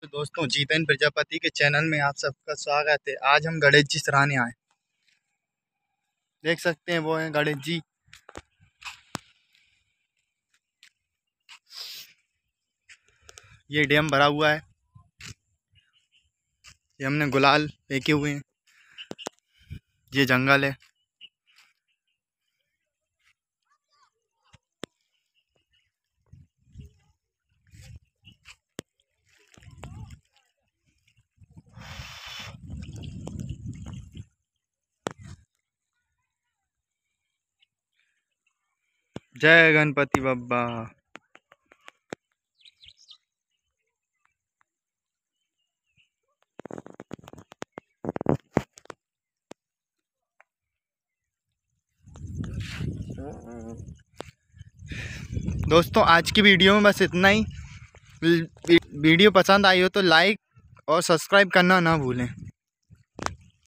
तो दोस्तों, जीतन प्रजापति के चैनल में आप सबका स्वागत है। आज हम गणेश जी सराहने आए। देख सकते हैं वो हैं गणेश जी। ये डैम भरा हुआ है। ये हमने गुलाल फेंके हुए हैं। ये जंगल है। जय गणपति बप्पा। दोस्तों, आज की वीडियो में बस इतना ही। वीडियो पसंद आई हो तो लाइक और सब्सक्राइब करना ना भूलें।